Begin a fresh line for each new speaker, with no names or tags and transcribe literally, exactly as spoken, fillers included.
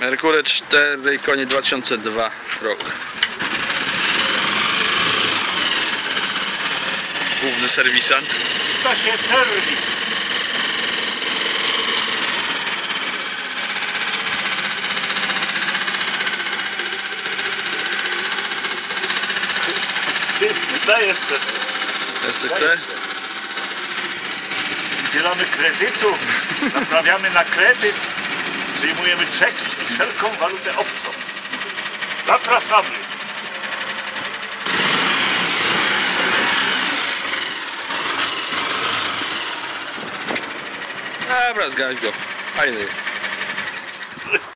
Mercury cztery konie dwa tysiące drugi rok. Główny serwisant.
To się serwis. Daj jeszcze.
Jeszcze chce?
Udzielamy kredytu, naprawiamy na kredyt, przyjmujemy czeki i wszelką walutę obcą. Zapraszamy.
Dobra, zgaś go. Fajny.